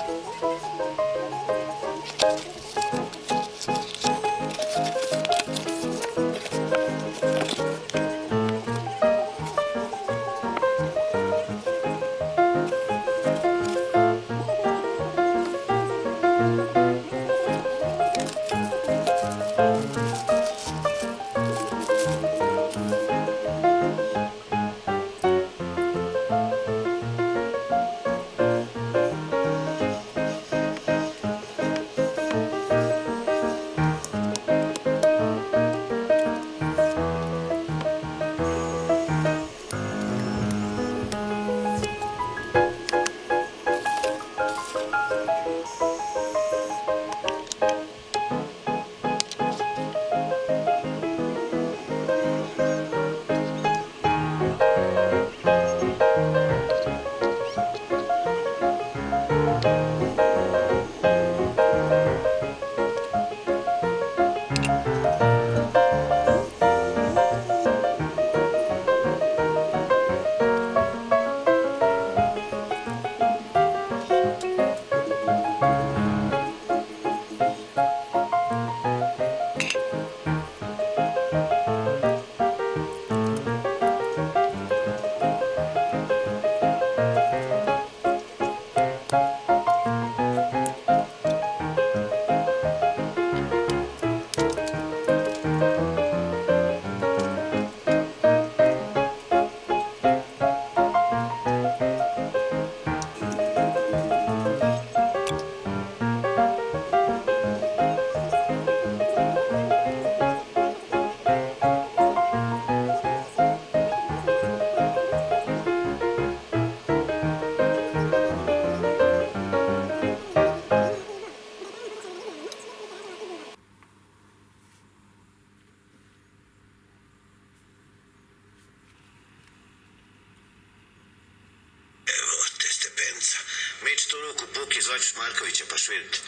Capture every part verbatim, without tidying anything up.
Među ruku puki, zvaću Markovića pa švidite.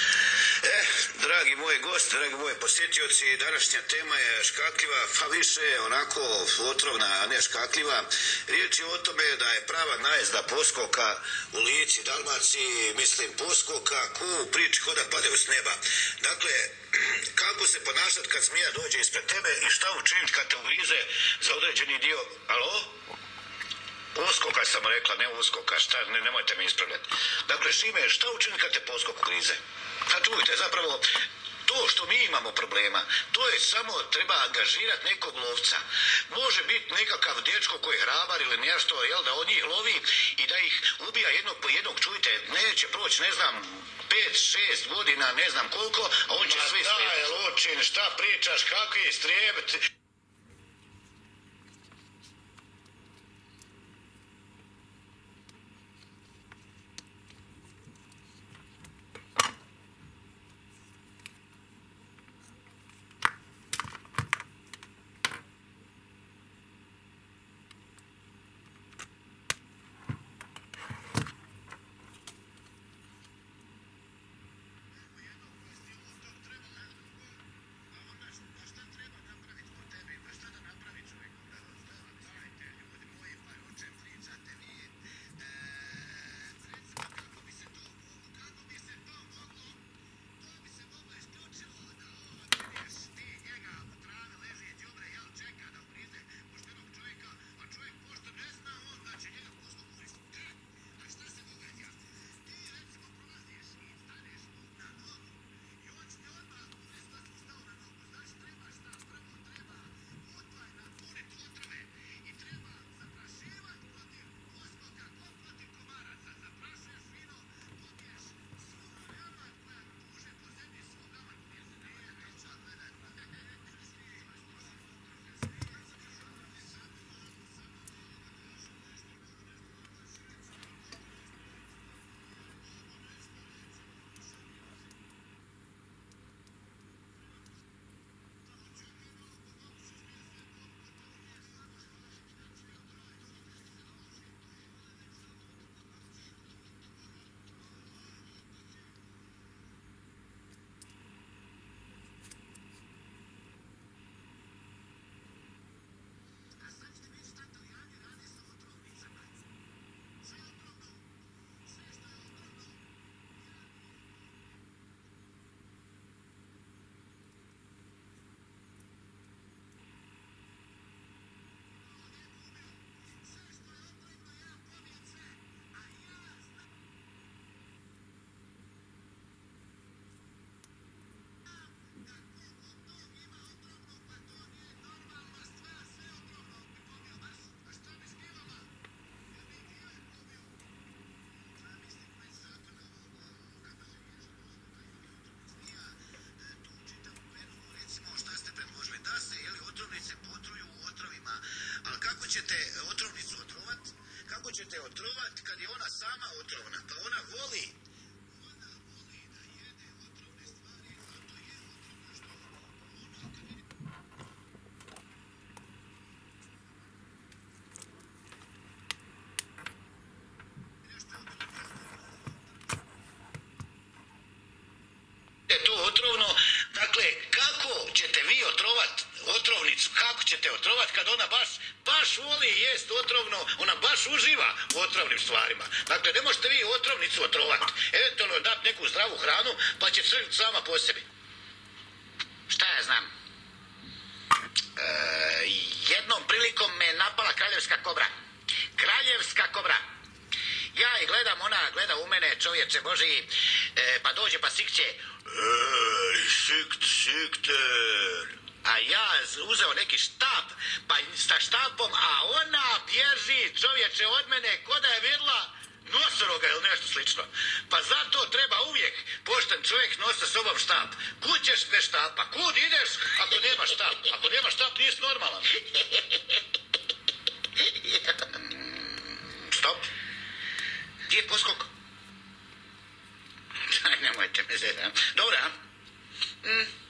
E, dragi moji gosti, dragi moji posjetioci, današnja tema je škakljiva, pa više onako otrovna, a ne škakljiva. Riječ je o tome da je prava najezda poskoka u Lici, Dalmaciji, mislim poskoka, ku u priči ko da padaju s neba. Dakle, kako se ponašati kad zmija dođe ispred tebe i šta učiniti kad te ugrize za određeni dio, alo? Poskoka sam rekla, ne uskoka, šta, ne, nemojte me ispravljati. Dakle, Šime, šta učiniti kad te poskok ugrize? A čujte, zapravo, to što mi imamo problema, to je samo treba angažirati nekog lovca. Može biti nekakav dječko koji je hrabar ili nešto, jel, da on njih lovi i da ih ubija jednog po jednog, čujte, neće proći, ne znam, pet, šest godina, ne znam koliko, a on će ma svi strijebiti. Ma daj, Lučin, šta pričaš, kakvi strijebiti? će te otrovat kad ona baš, baš voli jest otrovno, ona baš uživa u otrovnim stvarima. Dakle, ne možete vi otrovnicu otrovat, eventualno dati neku zdravu hranu, pa će crviti sama po sebi. Šta ja znam? E, jednom prilikom me napala kraljevska kobra. Kraljevska kobra. Ja i gledam, ona gleda u mene, čovječe Boži, e, pa dođe pa sikće. Ej, sikt, sikter. A ja uzeo neki štap, pa sa štapom, a ona bježi, čovječe, od mene, ko da je vidjela nosoroga ili nešto slično. Pa zato treba uvijek pošten čovjek nosi sa sobom štap. Kud ćeš bez štapa? Kud ideš ako nema štap? Ako nema štap nisi normalan. Stop. Gdje je poskok? Nemojte me zezati. Dobro, a? Mm.